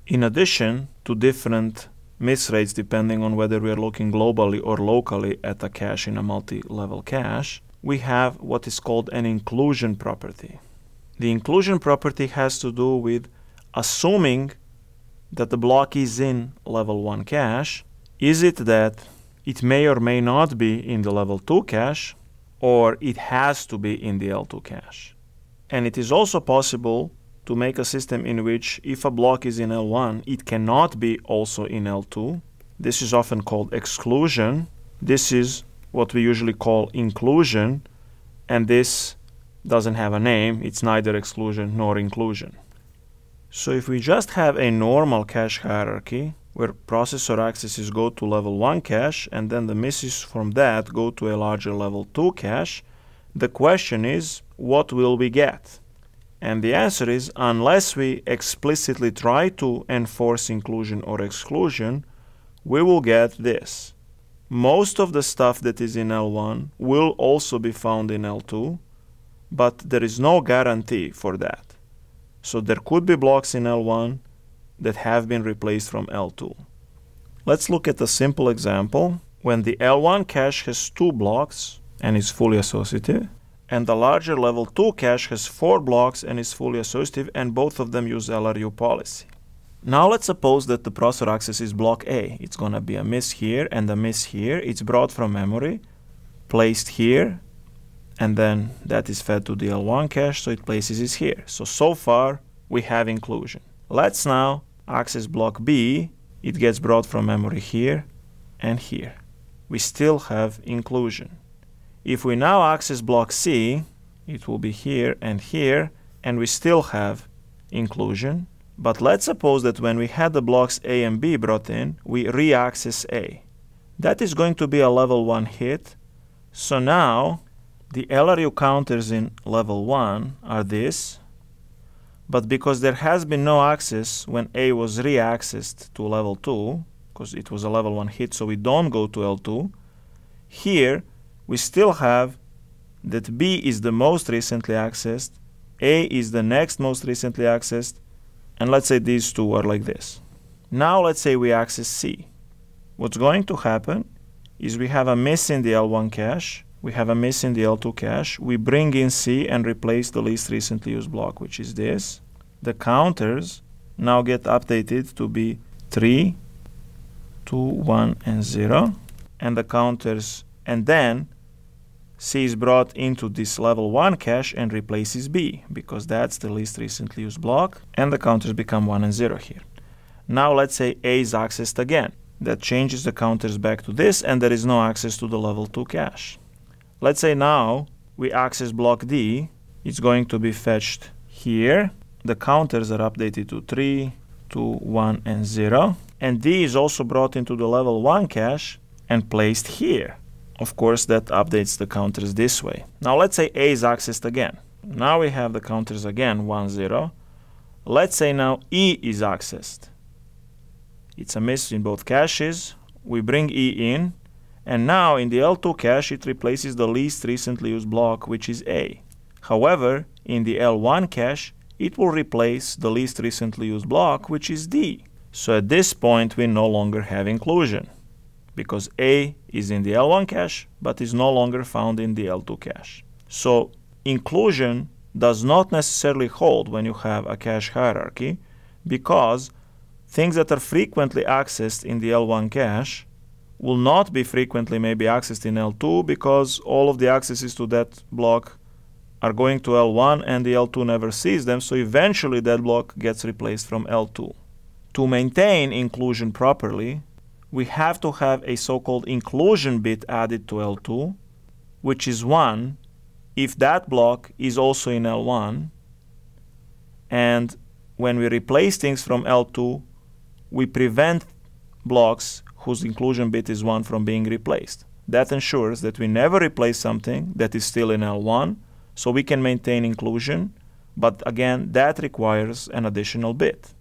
In addition to different miss rates depending on whether we are looking globally or locally at a cache in a multi-level cache, we have what is called an inclusion property. The inclusion property has to do with assuming that the block is in level 1 cache. Is it that it may or may not be in the level 2 cache, or it has to be in the L2 cache? And it is also possible to make a system in which if a block is in L1, it cannot be also in L2. This is often called exclusion. This is what we usually call inclusion, and this doesn't have a name. It's neither exclusion nor inclusion. So if we just have a normal cache hierarchy where processor accesses go to level 1 cache and then the misses from that go to a larger level 2 cache, the question is, what will we get? And the answer is, unless we explicitly try to enforce inclusion or exclusion, we will get this. Most of the stuff that is in L1 will also be found in L2, but there is no guarantee for that. So there could be blocks in L1 that have been replaced from L2. Let's look at a simple example. When the L1 cache has 2 blocks and is fully associative, and the larger level 2 cache has 4 blocks and is fully associative, and both of them use LRU policy. Now let's suppose that the processor accesses block A. It's going to be a miss here and a miss here. It's brought from memory, placed here, and then that is fed to the L1 cache, so it places it here. So far we have inclusion. Let's now access block B. It gets brought from memory here and here. We still have inclusion. If we now access block C, it will be here, and we still have inclusion. But let's suppose that when we had the blocks A and B brought in, we re-access A. That is going to be a level 1 hit. So now the LRU counters in level 1 are this, but because there has been no access when A was re-accessed to level 2, because it was a level 1 hit, so we don't go to L2, here we still have that B is the most recently accessed, A is the next most recently accessed, and let's say these two are like this. Now let's say we access C. What's going to happen is we have a miss in the L1 cache, we have a miss in the L2 cache, we bring in C and replace the least recently used block, which is this. The counters now get updated to be 3, 2, 1, and 0, and the counters, and then C is brought into this level 1 cache and replaces B, because that's the least recently used block, and the counters become 1 and 0 here. Now let's say A is accessed again. That changes the counters back to this, and there is no access to the level 2 cache. Let's say now we access block D. It's going to be fetched here. The counters are updated to 3, 2, 1, and 0. And D is also brought into the level 1 cache and placed here. Of course, that updates the counters this way. Now let's say A is accessed again. Now we have the counters again, 1, 0. Let's say now E is accessed. It's a miss in both caches. We bring E in, and now in the L2 cache it replaces the least recently used block, which is A. However, in the L1 cache it will replace the least recently used block, which is D. So at this point we no longer have inclusion, because A is in the L1 cache but is no longer found in the L2 cache. So inclusion does not necessarily hold when you have a cache hierarchy, because things that are frequently accessed in the L1 cache will not be frequently maybe accessed in L2, because all of the accesses to that block are going to L1 and the L2 never sees them, so eventually that block gets replaced from L2. To maintain inclusion properly, we have to have a so-called inclusion bit added to L2, which is 1 if that block is also in L1, and when we replace things from L2, we prevent blocks whose inclusion bit is 1 from being replaced. That ensures that we never replace something that is still in L1, so we can maintain inclusion, but again, that requires an additional bit.